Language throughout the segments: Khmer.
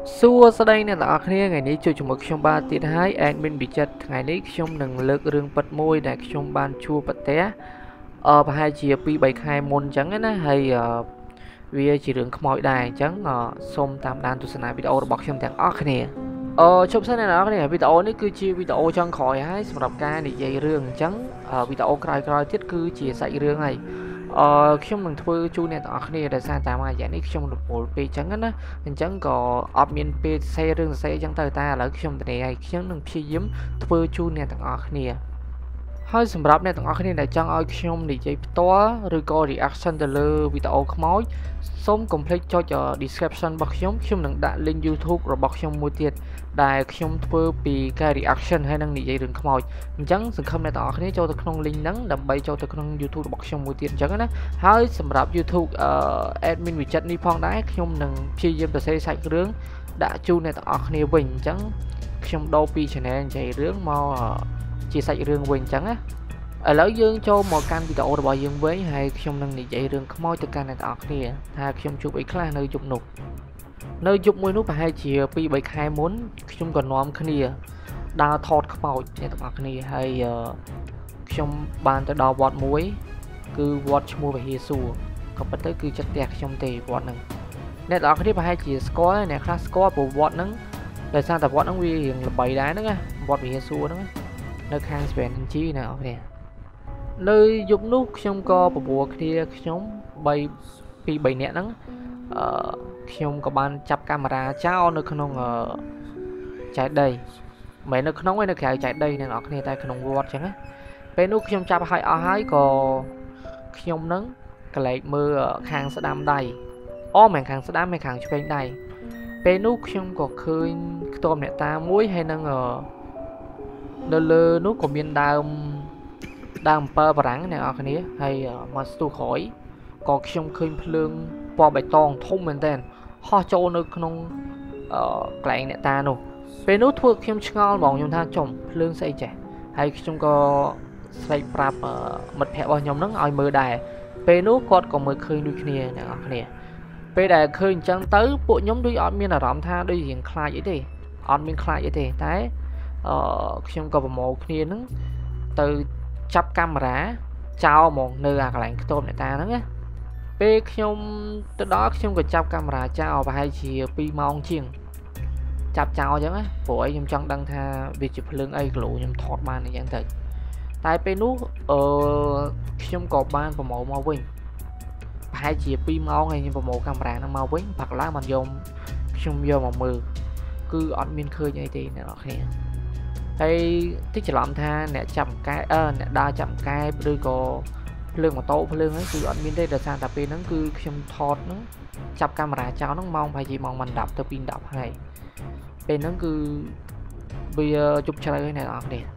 Xua sau đây nè tỏ khía ngàyนี้ជួយជាមួយខ្ញុំបាទទៀតហើយ admin វិចិត្រថ្ងៃនេះខ្ញុំនឹងលើករឿងពិតមួយដែលខ្ញុំបានជួបប្រទះប្រហែលជា2-3ខែមុនអញ្ចឹងណាហើយវាជារឿងខ្មោចដែរអញ្ចឹងសូមតាមដានទស្សនាវីដេអូរបស់ខ្ញុំទាំងអស់គ្នាជប់សិនអ្នកនរគ្នាវីដេអូនេះគឺជាវីដេអូចុងក្រោយហើយសម្រាប់ការនិយាយរឿងអញ្ចឹងវីដេអូក្រោយៗទៀតគឺជាសាច់រឿងហើយខ្ញុំនឹងធ្វើជូនអ្នកទាំងអស់គ្នាដោយសារតាមរយៈនេះខ្ញុំរវល់ពេកអញ្ចឹងណាអញ្ចឹងក៏អត់មានពេលសេរឿងសរសេរអញ្ចឹងទៅតែឥឡូវខ្ញុំទៅនេះហើយខ្ញុំនឹងព្យាយាមធ្វើជូនអ្នកទាំងអស់គ្នាហើយសម្រាប់អ្នកទាំងអស់គ្នាដែលចង់ឲ្យខ្ញុំនិយាយផ្ទាល់ឬក៏ reaction ទៅលើវីដេអូខ្មោចសូមកុំភ្លេចចុច description របស់ខ្ញុំនឹងដាក់ link YouTube របស់ខ្ញុំមួយទៀតដែលខ្ញុំធ្វើពីការ reaction ហើយនឹងនិយាយរឿងខ្មោចអញ្ចឹងសង្ឃឹមអ្នកទាំងអស់គ្នាចូលទៅក្នុង link ហ្នឹងដើម្បីចូលទៅក្នុង YouTube របស់ខ្ញុំមួយទៀតអញ្ចឹងណាហើយសម្រាប់ YouTube admin វិចិត្រនេះផងដែរខ្ញុំនឹងព្យាយាមសរសេរសាច់រឿងដាក់ជូនអ្នកទាំងអស់គ្នាវិញអញ្ចឹងខ្ញុំដូរពី channel និយាយរឿងមកជាសាច់រឿងវិញអញ្ចឹងណាឥឡូវយើងចូលមកកាន់វីដេអូរបស់យើងវិញហើយខ្ញុំនឹងនិយាយរឿងខ្មោចទៅកាន់អ្នកទាំងអស់គ្នាថាខ្ញុំជួបអីខ្លះនៅយប់នោះនៅយប់មួយនោះប្រហែលជា2-3ខែមុនខ្ញុំក៏នាំគ្នាដើរថតខ្មោចអ្នកទាំងអស់គ្នាហើយខ្ញុំបានទៅដល់វត្តមួយគឺវត្តឈ្មោះវិហារសួរក៏ប៉ុន្តែគឺចិត្តផ្ទះខ្ញុំទេវត្តហ្នឹងអ្នកទាំងអស់គ្នាប្រហែលជាស្គាល់អ្នកខ្លះស្គាល់ព្រោះវត្តហ្នឹងដោយសារតែវត្តហ្នឹងវារៀងល្បីដែរហ្នឹងណាវត្តវិហារសួរហ្នឹងនៅខាង SPNG ណាអូខេនៅយប់នោះខ្ញុំក៏បបួលគ្នាខ្ញុំ2-3នាក់ហ្នឹងខ្ញុំក៏បានចាប់កាមេរ៉ាចោលនៅក្នុងចែកដីមិននៅក្នុងឯនៅក្រៅចែកដីអ្នកនរគ្នាតែក្នុងវត្តអញ្ចឹងណាពេលនោះខ្ញុំចាប់ឲ្យអស់ហើយក៏ខ្ញុំនឹងកលែកមើលខាងស្ដាំដៃមិនខាងស្ដាំមិនខាងឆ្វេងដៃពេលនោះខ្ញុំក៏ឃើញខ្ទមអ្នកតាមួយហើយនឹងនៅលើនោះក៏មានដើមអំពើបារាំងអ្នកនរគ្នាហើយមកស្ទុះក្រោយក៏ខ្ញុំឃើញភ្លើងពណ៌បៃតងធំមែនតើហោះចូលនៅក្នុងកន្លែងអ្នកតានោះពេលនោះធ្វើខ្ញុំឆ្ងល់ហ្មងខ្ញុំថាចំភ្លើងស្អីចេះហើយខ្ញុំក៏ស្រែកប្រាប់មិត្តភ័ក្តិរបស់ខ្ញុំហ្នឹងឲ្យមើលដែរពេលនោះគាត់ក៏មើលឃើញដូចគ្នាអ្នកនរគ្នាពេលដែលឃើញអញ្ចឹងទៅពួកខ្ញុំដូចអត់មានអារម្មណ៍ថាដូចរៀងខ្លាចអីទេអត់មានខ្លាចអីទេតែខ្ញុំក៏ប្រមូលគ្នាហ្នឹងទៅចាប់កាមេរ៉ាចោលហ្មងនៅអាកន្លែងខ្ទមអ្នកតាហ្នឹងណាពេលខ្ញុំទៅដល់ខ្ញុំក៏ចាប់កាមេរ៉ាចោលប្រហែលជា2ម៉ោងជាងចាប់ចោលអញ្ចឹងណាព្រោះអីខ្ញុំចង់ដឹងថាវាជាភ្លើងអីគីឡូខ្ញុំថតបានអញ្ចឹងទៅតែពេលនោះខ្ញុំក៏បានប្រមូលមកវិញប្រហែលជា2ម៉ោងហើយខ្ញុំប្រមូលកាមេរ៉ាហ្នឹងមកវិញផឹកឡើងបានខ្ញុំយកមកមើលគឺអត់មានឃើញអីទេអ្នកនរគ្នាហើយតិចច្រឡំថាអ្នកចាប់កែអ្នកដើរចាប់កែឬក៏ភ្លើងម៉ូតូភ្លើងហ្នឹងគឺអត់មានទេដោយសារតែពេលហ្នឹងគឺខ្ញុំថតហ្នឹងចាប់កាមេរ៉ាចោលហ្នឹងម៉ោងប្រហែលជាម៉ោង10ទៅ2:10ហើយពេលហ្នឹងគឺវាជប់ជ្រៅហើយអ្នកនរគ្នា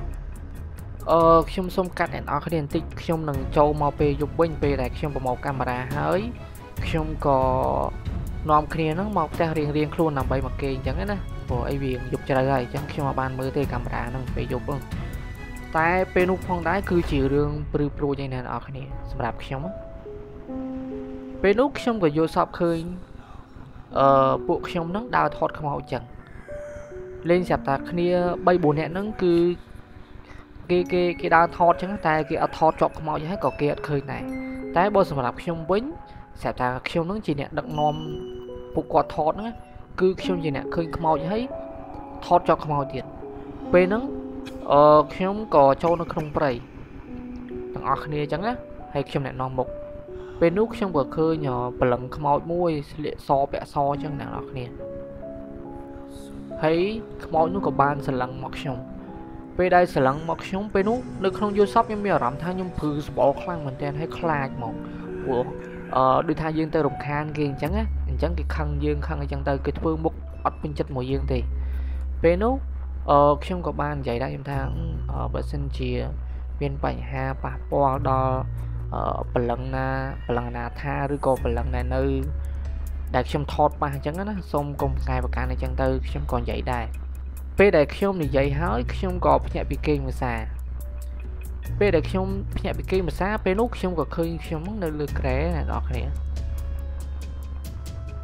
ខ្ញុំសូមកាត់អ្នកនរគ្នាបន្តិចខ្ញុំនឹងចូលមកពេលយប់វិញពេលដែលខ្ញុំប្រមូលកាមេរ៉ាហើយខ្ញុំក៏នាំគ្នាហ្នឹងមកផ្ទះរៀងខ្លួនដើម្បីមកគេអញ្ចឹងណាព្រោះអីវាយប់ជ្រៅហើយអញ្ចឹងខ្ញុំអត់បានមើលទេកាមេរ៉ាហ្នឹងពេលយប់ហ្នឹងតែពេលនោះផងដែរគឺជារឿងព្រឺព្រួយឯណាអ្នកនរគ្នាសម្រាប់ខ្ញុំពេលនោះខ្ញុំក៏យល់សពឃើញពួកខ្ញុំហ្នឹងដើរថតខ្មោចអញ្ចឹងលេងស្រាប់តែគ្នា3-4នាក់ហ្នឹងគឺគេដើរថតអញ្ចឹងតែគេអត់ថតជាប់ខ្មោចហើយក៏គេអត់ឃើញដែរតែបើសម្រាប់ខ្ញុំវិញស្រាប់តែខ្ញុំហ្នឹងជាអ្នកដឹកនាំពួកគាត់ថតហ្នឹងគឺខ្ញុំជាអ្នកឃើញខ្មោចហើយថតជាប់ខ្មោចទៀតពេលហ្នឹងខ្ញុំក៏ចូលនៅក្នុងព្រៃទាំងអស់គ្នាអញ្ចឹងណាហើយខ្ញុំអ្នកនាំមុខពេលនោះខ្ញុំក៏ឃើញព្រលឹងខ្មោចមួយស្លៀកសពាក់សអញ្ចឹងអ្នកនរគ្នាហើយខ្មោចនោះក៏បានស្រឡឹងមកខ្ញុំពេលដែលស្រឡឹងមកខ្ញុំពេលនោះនៅក្នុងយល់សពខ្ញុំមានអារម្មណ៍ថាខ្ញុំព្រឺស្បល់ខ្លាំងមែនទែនហើយខ្លាចមកព្រោះដូចថាយើងទៅរំខានគេអញ្ចឹងណាអញ្ចឹងគេខឹងយើងខឹងអញ្ចឹងទៅគេធ្វើមុខអត់ពេញចិត្តមកយើងទេពេលនោះខ្ញុំក៏បាននិយាយដែរខ្ញុំថាបើសិនជាមានបញ្ហាប៉ះពាល់ដល់ព្រលឹងណាថាឬក៏ព្រលឹងណានៅដែលខ្ញុំថតប៉ះអញ្ចឹងណាសូមកុំកែប្រកាន់អញ្ចឹងទៅខ្ញុំក៏និយាយដែរពេលដែលខ្ញុំនិយាយហើយខ្ញុំក៏ភ្ញាក់ពីគេងភាសាពេលដែលខ្ញុំភ្ញាក់ពីគេងភាសាពេលនោះខ្ញុំក៏ឃើញខ្ញុំនៅលើគ្រែអ្នកនរគ្នា ន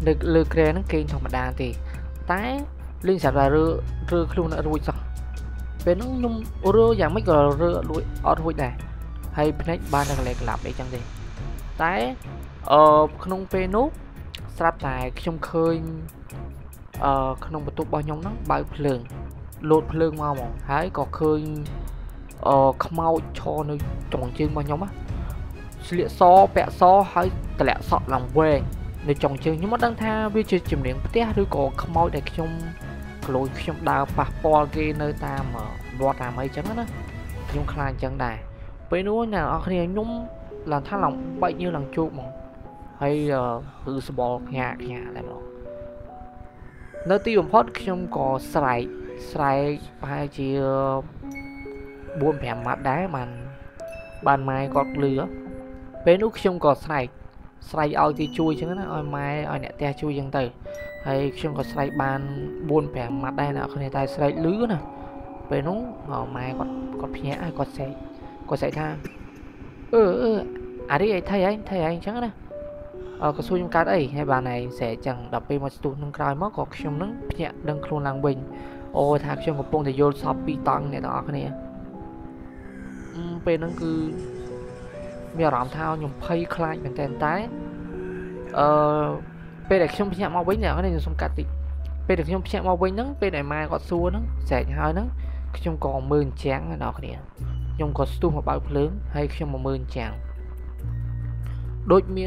នៅលើក្រែហ្នឹងគេងធម្មតាទេតែលេងស្រាប់តែរើខ្លួនអត់រួចសោះពេលហ្នឹងខ្ញុំរើយ៉ាងម៉េចក៏រើអត់រួចដែរហើយភ្នែកបានតែកន្លែងក្លាប់អីចឹងទេតែក្នុងពេលនោះស្រាប់តែខ្ញុំឃើញក្នុងបន្ទប់របស់ខ្ញុំហ្នឹងបើកភ្លើងលោតភ្លើងមកហ្មងហើយក៏ឃើញខ្មោចឈរនៅត្រង់ជើងរបស់ខ្ញុំណាស្លៀកសពាក់សហើយតម្លាក់សក់ឡើងវែងនៅចុងជើងខ្ញុំមិនដឹងថាវាជាជំនាញផ្ទះឬក៏ខ្មោចដែលខ្ញុំក្លូចខ្ញុំដើរប៉ះពាល់គេនៅតាមវត្តតាមអីចឹងណាខ្ញុំខ្លាចចឹងដែរពេលនោះអ្នកនរគ្នាខ្ញុំឡើងថាឡើងបែកញើសឡើងជោគហ្មងហើយគឺស្បល់ខ្ញាក់តែម្ដងនៅទីបំផុតខ្ញុំក៏ស្រែកប្រហែលជា 4-5 ម៉ាត់ដែរបានម៉ែគាត់លឺពេលនោះខ្ញុំក៏ស្រែកឲ្យគេជួយចឹងណាឲ្យម៉ែឲ្យអ្នកផ្ទះជួយចឹងទៅហើយខ្ញុំក៏ស្រែកបាន 4-5 ម៉ាត់ដែរអ្នកគ្នាតែស្រែកលឺណាពេលនោះម៉ែគាត់ភ្ញាក់ហើយគាត់ស្រែកថាអារីអីថៃឯងចឹងណាក៏សួរខ្ញុំកើតអីហើយបានឯងស្រែកចឹងដល់ពេលមកស្ទុះនឹងក្រោយមកក៏ខ្ញុំនឹងភ្ញាក់ដឹងខ្លួនឡើងវិញអូថាខ្ញុំកំពុងតែយល់សពពីតង់អ្នកទាំងអស់គ្នាពេលហ្នឹងគឺមានអារម្មណ៍ថាខ្ញុំភ័យខ្លាចមែនតើពេលដែលខ្ញុំភ្ញាក់មកវិញអ្នកនេះខ្ញុំសុំកាត់តិចពេលដែលខ្ញុំភ្ញាក់មកវិញហ្នឹងពេលដែលម៉ែគាត់សួរហ្នឹងស្រែកហើយហ្នឹងខ្ញុំក៏មើលអញ្ចាំងអ្នកគ្នាខ្ញុំក៏ស្ទុះមកបើកភ្លើងហើយខ្ញុំមកមើលអញ្ចាំងដូចមាន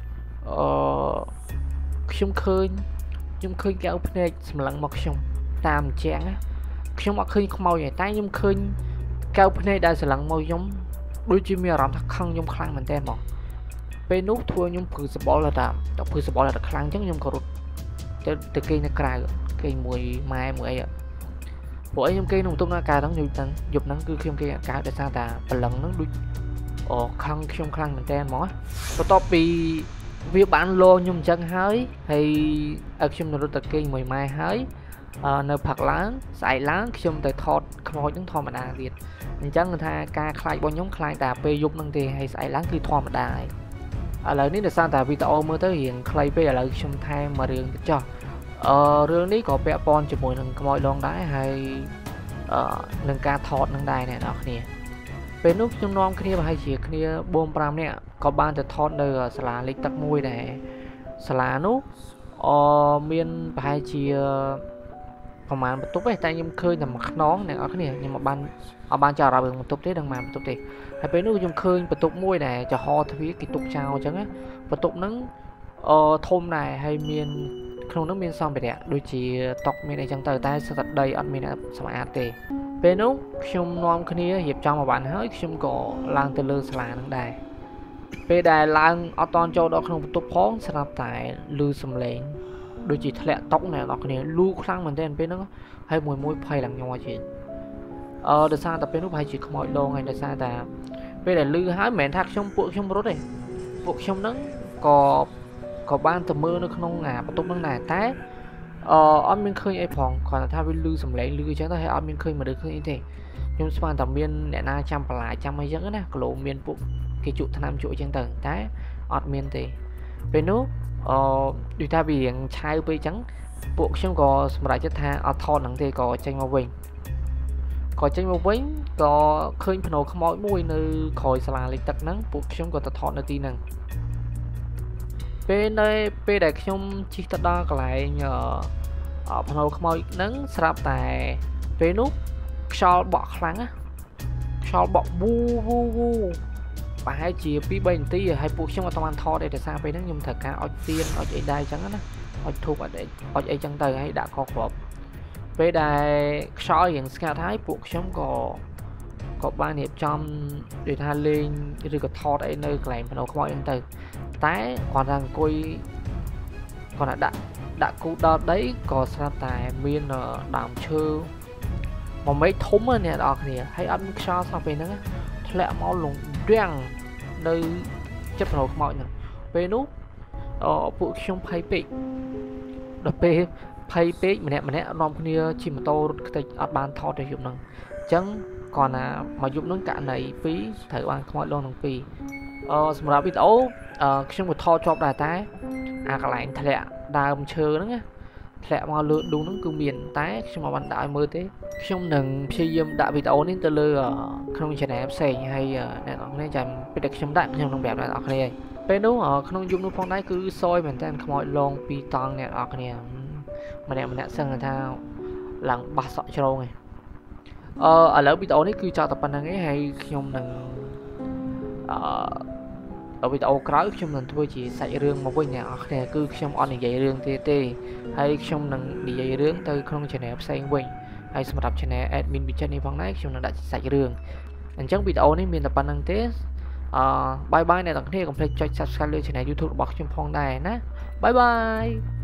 ខ្ញុំឃើញកៅភ្នែកសម្លឹងមកខ្ញុំតាមអញ្ចាំងខ្ញុំអត់ឃើញខ្មោចទេតែខ្ញុំឃើញកៅភ្នែកដែលសម្លឹងមកខ្ញុំដូចជាមានអារម្មណ៍ថាខឹងខ្ញុំខ្លាំងមែនតើបងពេលនោះធ្វើខ្ញុំព្រឺសបល់ដល់ខ្លាំងអញ្ចឹងខ្ញុំក៏រត់ទៅគេងនៅក្រៅគេងមួយម៉ែមួយអីពួកអីខ្ញុំគេងក្នុងបន្ទប់នៅកាហ្នឹងយប់ហ្នឹងគឺខ្ញុំគេអាកាដោយសារតែព្រលឹងហ្នឹងដូចខឹងខ្ញុំខ្លាំងមែនតើហ្មងបន្ទាប់ពីវាបានលោខ្ញុំអញ្ចឹងហើយឲ្យខ្ញុំរត់ទៅគេងមួយម៉ែហើយនៅផឹកឡើងស្អែកឡើងខ្ញុំទៅថតខ្មោចហ្នឹងធម្មតាទៀតអញ្ចឹងថាការខ្លាចរបស់ខ្ញុំខ្លាចតែពេលយប់ហ្នឹងទេហើយស្អែកឡើងគឺធម្មតាហើយឥឡូវនេះដោយសារតែវីដេអូមើលទៅរៀងខ្លីពេកឥឡូវខ្ញុំថែមមួយរឿងទៀតចុះរឿងនេះក៏ពាក់ព័ន្ធជាមួយនឹងខ្មោចឡងដែរហើយនឹងការថតនឹងដែរអ្នកនរគ្នាពេលនោះខ្ញុំនាំគ្នាប្រហែលជាគ្នា 4-5 នាក់ក៏បានទៅថតនៅសាលាលេខទឹកមួយដែរសាលានោះមានប្រហែលជាប្រហែលបន្ទប់ទេតែខ្ញុំឃើញតែមួយខ្នងអ្នកនរគ្នាខ្ញុំអត់បានចោលរាប់រឿងបន្ទប់ទេដឹងបានបន្ទប់ទេហើយពេលនោះខ្ញុំឃើញបន្ទប់មួយដែលចំហទ្វារគេទុកចោលអញ្ចឹងបន្ទប់ហ្នឹងធំដែរហើយមានក្នុងនោះមានសម្ភារៈដូចជាតុមានអីចឹងទៅតែស្ថិតដីអត់មានសម្អាតទេពេលនោះខ្ញុំនាំគ្នារៀបចំមកបានហើយខ្ញុំក៏ឡើងទៅលើសាលាហ្នឹងដែរពេលដែលឡើងអត់តន់ចូលដល់ក្នុងបន្ទប់ផងស្រាប់តែឮសំឡេងដូចជាធ្លាក់តុកអ្នកនរគ្នាលូខ្លាំងមែនទែនពេលហ្នឹងហើយមួយភ័យឡើងញ័រជាដោយសារតែពេលនោះប្រហែលជាខ្មោចលងហើយដោយសារតែពេលដែលឮហើយមិនមែនថាពួកខ្ញុំរត់ទេពួកខ្ញុំហ្នឹងក៏បានទៅមើលនៅក្នុងបន្ទប់ហ្នឹងដែរតែអត់មានឃើញអីផងគ្រាន់តែថាវាឮសំឡេងឮអញ្ចឹងទៅហើយអត់មានឃើញមនុស្សឃើញអីទេខ្ញុំស្មានតែមានអ្នកណាចាំបន្លាយចាំអីចឹងណាគីឡូមានពួកគេជក់ថ្នាំជក់អញ្ចឹងទៅតែអត់មានទេពេលនោះដូចថាវារៀងឆៅពេកអញ្ចឹងពួកខ្ញុំក៏សម្រេចចិត្តថាអត់ថតហ្នឹងទេក៏ចេញមកវិញក៏ឃើញភ្នោខ្មោចមួយនៅក្រោយសាលាលេខទឹកហ្នឹងពួកខ្ញុំក៏ទៅថតនៅទីហ្នឹងពេលដែលខ្ញុំជិះទៅដល់កន្លែងភ្នោខ្មោចហ្នឹងស្រាប់តែពេលនោះខ្យល់បក់ខ្លាំងណាខ្យល់បក់វូប្រហែលជា 2-3 នាទីហើយពួកខ្ញុំអត់បានថតទេដោយសារពេលហ្នឹងខ្ញុំត្រូវការអុជទៀនអុជអីដែរអញ្ចឹងណាអុជធូបអុជអីចឹងទៅហើយដាក់កគ្រាប់ពេលដែលខ្យល់រៀងស្ងាត់ហើយពួកខ្ញុំក៏បានរៀបចំដូចថាលេងឬក៏ថតអីនៅកន្លែងភ្នោខ្មោចហ្នឹងទៅតែគាត់ថាអង្គុយគាត់ដាក់គូដល់ដីក៏ស្រាប់តែមានដើមឈើមួយមេឃធំអ្នកនរគ្នាហើយអត់មានខ្យល់សោះពេលហ្នឹងធ្លាក់មកលងរាំងនៅចិត្តភ្នោខ្មោចហ្នឹងពេលនោះពួកខ្ញុំភ័យពេកដល់ពេលភ័យពេកម្នាក់នាំគ្នាជិះម៉ូតូរត់ខ្ទេចអត់បានថតទេយប់ហ្នឹងអញ្ចឹងគាត់ណាមកយប់ហ្នឹងករណី2ត្រូវបានខ្មោចលងទាំង2សម្រាប់វីដេអូខ្ញុំក៏ថតជាប់ដែរតែអាកន្លែងធ្លាក់ đàm chờ đó á lẹ mà lượt đúng nó cứ miền tái khi mà bạn đại mơ thế trong nâng phi dâm đã bị tấu nên từ lừa không chỉ này xài hay nè nó nên chẳng biết được trong đại trong đồng bẹp này ở đây bên đúng ở không dùng nó phong đáy cứ soi mình tên mọi long pi tang nè ở này mà nè sang người ta lặng bát sọ cho này ở lỡ bị tấu đấy cứ cho tập anh ấy hay trong nâng ở bị tấu cái trong lần tôi chỉ xảy rương một cái nhà này cứ trong on dạy rương tê hay trong lần đi dạy rương từ không chỉ này xây quỳnh hayสำหรับ channel admin บิจันในฟังได้ช่วงนั้นได้ใส่เรื่องอันจังวิดีโอนี้มีแต่ปันนังเทสบายบายในต่างประเทศกับเพลงจอย subscribe เลย channel YouTube บอกชมพองได้นะบายบาย